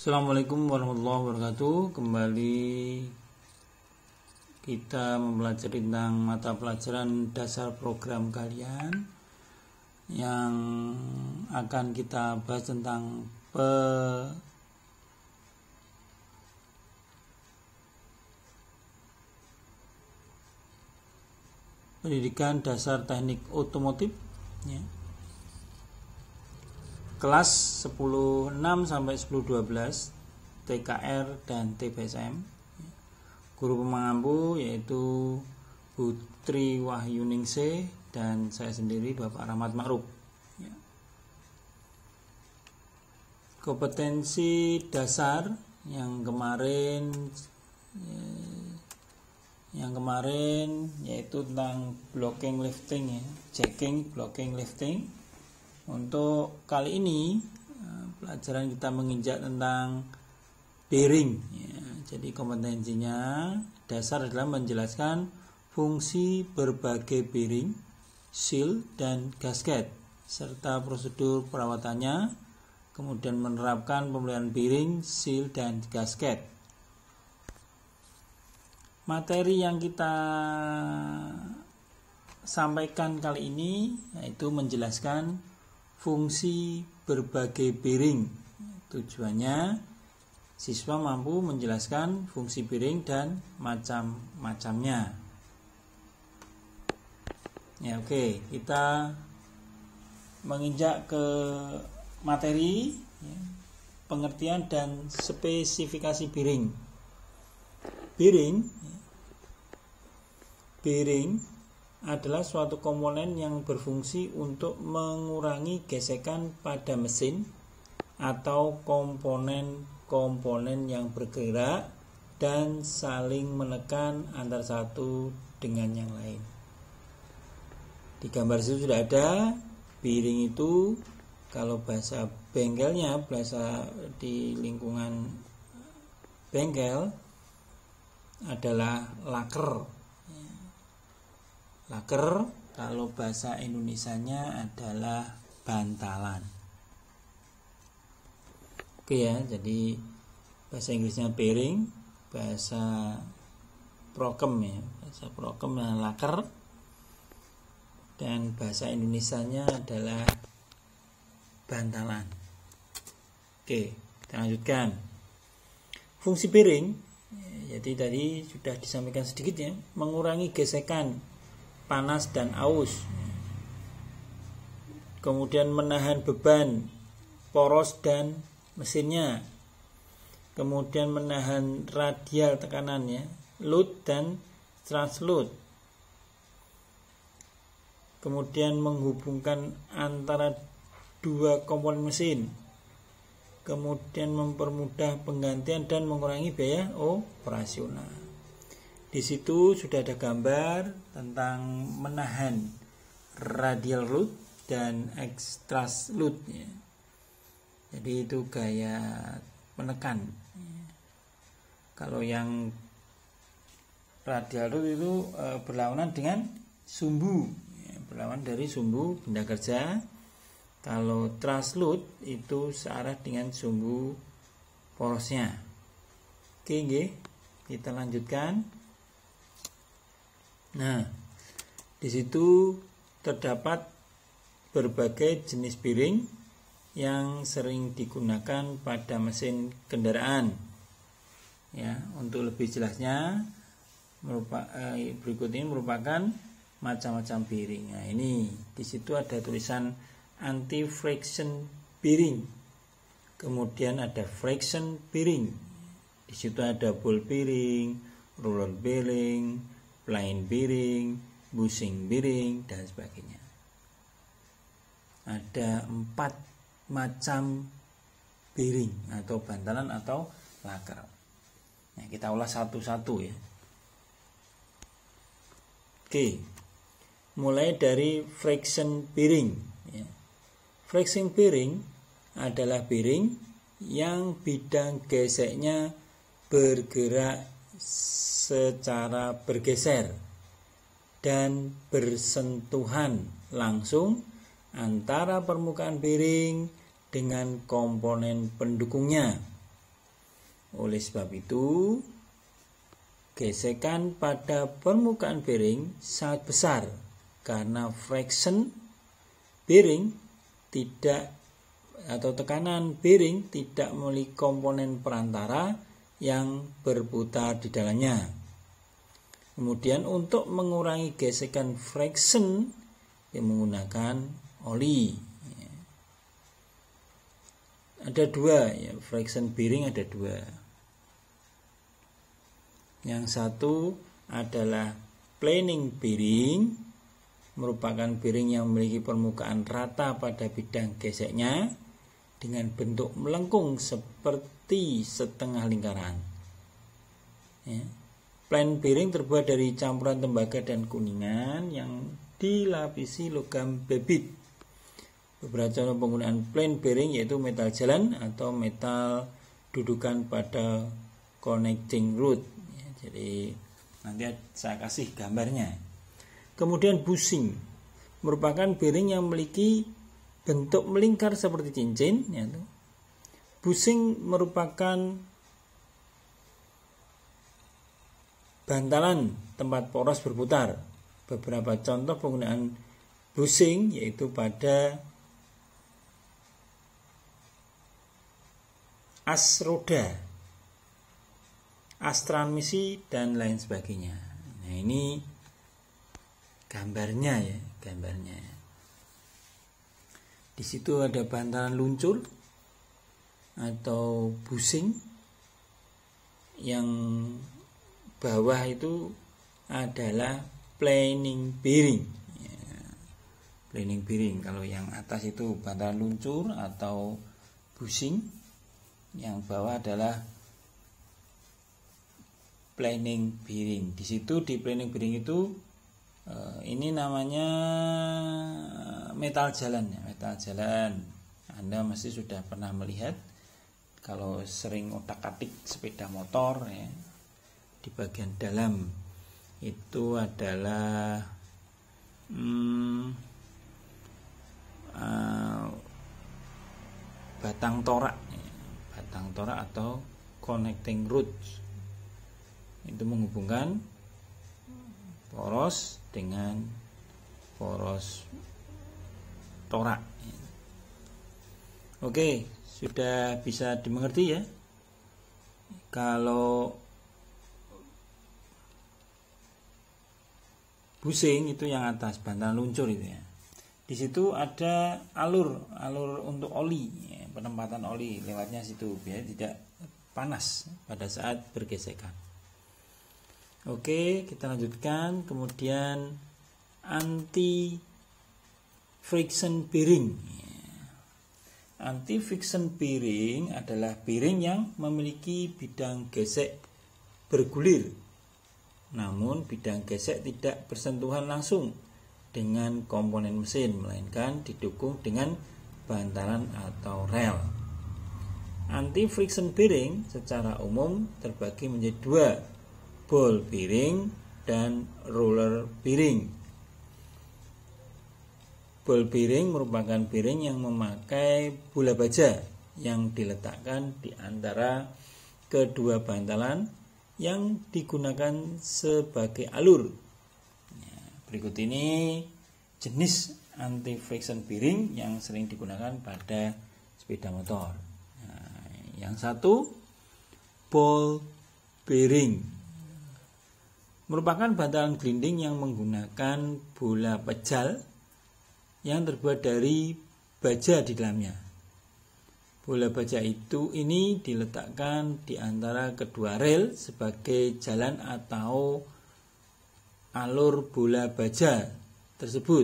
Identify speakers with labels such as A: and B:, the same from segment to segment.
A: Assalamualaikum warahmatullahi wabarakatuh. Kembali kita mempelajari tentang mata pelajaran dasar program kalian yang akan kita bahas tentang pendidikan dasar teknik otomotif ya. Kelas 10.6 sampai 10.12 TKR dan TBSM. Guru pemangampu yaitu Putri Wahyuningsih dan saya sendiri Bapak Rahmat Ma'ruf. Kompetensi dasar yang kemarin yaitu tentang blocking lifting ya, checking blocking lifting. Untuk kali ini pelajaran kita menginjak tentang bearing ya. Jadi kompetensinya dasar adalah menjelaskan fungsi berbagai bearing, seal dan gasket serta prosedur perawatannya, kemudian menerapkan pemeliharaan bearing, seal dan gasket. Materi yang kita sampaikan kali ini yaitu menjelaskan fungsi berbagai bearing. Tujuannya siswa mampu menjelaskan fungsi bearing dan macam-macamnya. Ya, oke, kita menginjak ke materi ya, pengertian dan spesifikasi bearing. Bearing adalah suatu komponen yang berfungsi untuk mengurangi gesekan pada mesin atau komponen-komponen yang bergerak dan saling menekan antara satu dengan yang lain. Di gambar itu sudah ada bearing itu, kalau bahasa bengkelnya, bahasa di lingkungan bengkel adalah laker. Laker kalau bahasa Indonesianya adalah bantalan. Oke ya, jadi bahasa Inggrisnya bearing, bahasa prokem ya, bahasa prokem laker, dan bahasa Indonesianya adalah bantalan. Oke, kita lanjutkan. Fungsi bearing, jadi tadi sudah disampaikan sedikit ya, mengurangi gesekan panas dan aus, kemudian menahan beban poros dan mesinnya, kemudian menahan radial tekanannya, load dan transload, kemudian menghubungkan antara dua komponen mesin, kemudian mempermudah penggantian dan mengurangi biaya operasional. Di situ sudah ada gambar tentang menahan radial load dan extras load ya. Jadi itu gaya menekan. Kalau yang radial load itu berlawanan dengan sumbu ya, berlawanan dari sumbu benda kerja. Kalau thrust load itu searah dengan sumbu porosnya. Oke, kita lanjutkan. Nah, di situ terdapat berbagai jenis bearing yang sering digunakan pada mesin kendaraan. Ya, untuk lebih jelasnya, berikut ini merupakan macam-macam bearing. Nah, ini di situ ada tulisan anti friction bearing. Kemudian ada friction bearing. Di situ ada ball bearing, roller bearing, plain bearing, bushing bearing, dan sebagainya. Ada 4 macam bearing atau bantalan atau laker. Nah, kita ulas satu-satu ya. Oke, mulai dari friction bearing ya. Friction bearing adalah bearing yang bidang geseknya bergerak secara bergeser dan bersentuhan langsung antara permukaan bearing dengan komponen pendukungnya. Oleh sebab itu, gesekan pada permukaan bearing sangat besar karena friction bearing tidak atau tekanan bearing tidak memiliki komponen perantara yang berputar di dalamnya. Kemudian untuk mengurangi gesekan friction yang menggunakan oli. Ada dua ya, friction bearing ada dua. Yang satu adalah planing bearing, merupakan bearing yang memiliki permukaan rata pada bidang geseknya dengan bentuk melengkung seperti setengah lingkaran. Ya. Plain bearing terbuat dari campuran tembaga dan kuningan yang dilapisi logam bebit. Beberapa contoh penggunaan plain bearing yaitu metal jalan atau metal dudukan pada connecting rod. Ya, jadi nanti saya kasih gambarnya. Kemudian bushing merupakan bearing yang memiliki bentuk melingkar seperti cincin. Ya. Bushing merupakan bantalan tempat poros berputar. Beberapa contoh penggunaan bushing yaitu pada as roda, as transmisi dan lain sebagainya. Nah, ini gambarnya ya, gambarnya. Di situ ada bantalan luncur atau bushing, yang bawah itu adalah planing bearing. Ya, planing bearing. Kalau yang atas itu bantalan luncur atau bushing, yang bawah adalah planing bearing. Di situ di planing bearing itu ini namanya metal jalan ya, metal jalan. Anda mesti sudah pernah melihat kalau sering otak-atik sepeda motor ya. Di bagian dalam itu adalah batang torak ya. Batang torak atau connecting rods. Itu menghubungkan poros dengan poros torak. Oke, sudah bisa dimengerti ya. Kalau bushing itu yang atas, bantalan luncur itu ya. Di situ ada alur untuk oli, ya, penempatan oli lewatnya situ biar tidak panas pada saat bergesekan. Oke, kita lanjutkan. Kemudian anti friction bearing. Anti friction bearing adalah bearing yang memiliki bidang gesek bergulir, namun bidang gesek tidak bersentuhan langsung dengan komponen mesin, melainkan didukung dengan bantalan atau rel. Anti friction bearing secara umum terbagi menjadi dua, ball bearing dan roller bearing. Ball bearing merupakan bearing yang memakai bola baja yang diletakkan di antara kedua bantalan yang digunakan sebagai alur. Berikut ini jenis anti friction bearing yang sering digunakan pada sepeda motor. Yang satu, ball bearing. Merupakan bantalan gelinding yang menggunakan bola pejal yang terbuat dari baja di dalamnya. Bola baja ini diletakkan di antara kedua rel sebagai jalan atau alur bola baja tersebut.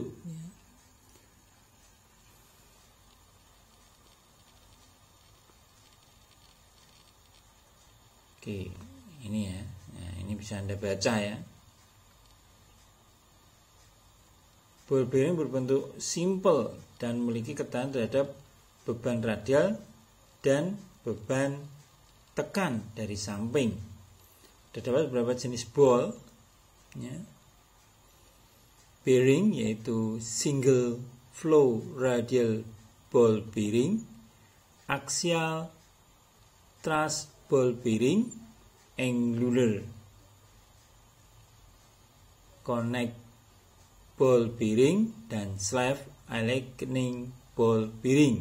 A: Oke, ini ya. Nah, ini bisa Anda baca ya. Ball bearing berbentuk simple dan memiliki ketahanan terhadap beban radial dan beban tekan dari samping. Terdapat beberapa jenis ball ya. Bearing yaitu single flow radial ball bearing, axial thrust ball bearing angular, connect ball bearing, dan slave aligning ball bearing.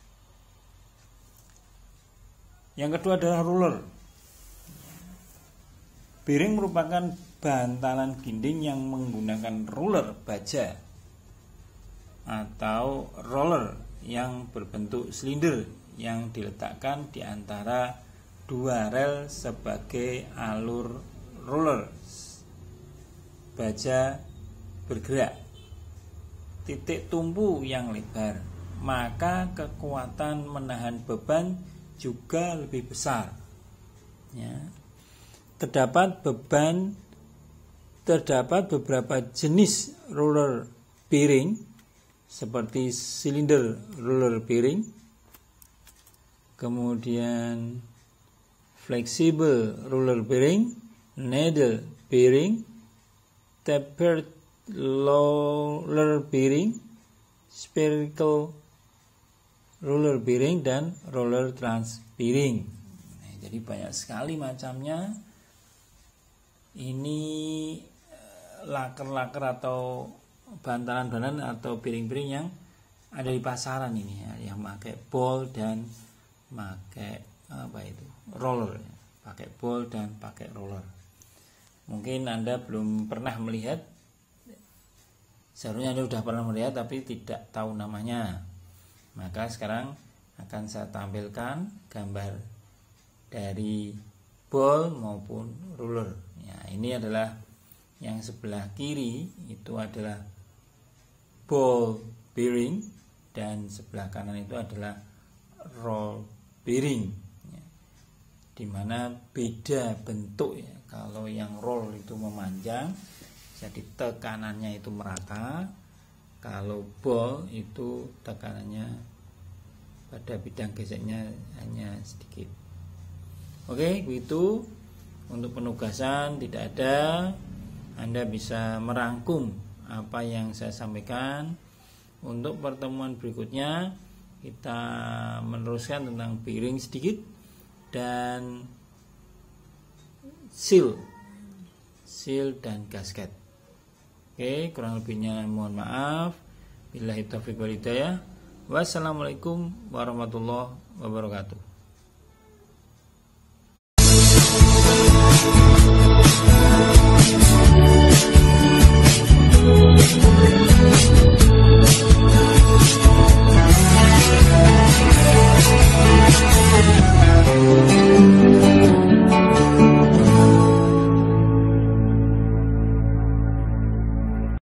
A: Yang kedua adalah roller. Bearing merupakan bantalan dinding yang menggunakan roller baja atau roller yang berbentuk silinder yang diletakkan di antara dua rel sebagai alur roller baja bergerak. Titik tumpu yang lebar, maka kekuatan menahan beban juga lebih besar. Ya. Terdapat beberapa jenis roller bearing seperti cylinder roller bearing, kemudian flexible roller bearing, needle bearing, tapered roller bearing, spherical roller bearing, dan roller trans bearing. Nah, jadi banyak sekali macamnya. Ini laker-laker atau bantalan-bantalan atau bearing-bearing yang ada di pasaran ini ya, yang pakai ball dan pakai roller, pakai ball dan pakai roller. Mungkin Anda belum pernah melihat, seharusnya Anda sudah pernah melihat tapi tidak tahu namanya. Maka sekarang akan saya tampilkan gambar dari ball maupun roller. Ya, ini adalah yang sebelah kiri itu adalah ball bearing dan sebelah kanan itu adalah roll bearing. Ya, dimana beda bentuk ya. Kalau yang roll itu memanjang, jadi tekanannya itu merata. Kalau ball itu tekanannya pada bidang geseknya hanya sedikit. Oke, begitu. Untuk penugasan tidak ada. Anda bisa merangkum apa yang saya sampaikan. Untuk pertemuan berikutnya kita meneruskan tentang bearing sedikit dan seal dan gasket. Oke, kurang lebihnya mohon maaf. Billahi taufiq wal hidayah. Wassalamualaikum warahmatullahi wabarakatuh.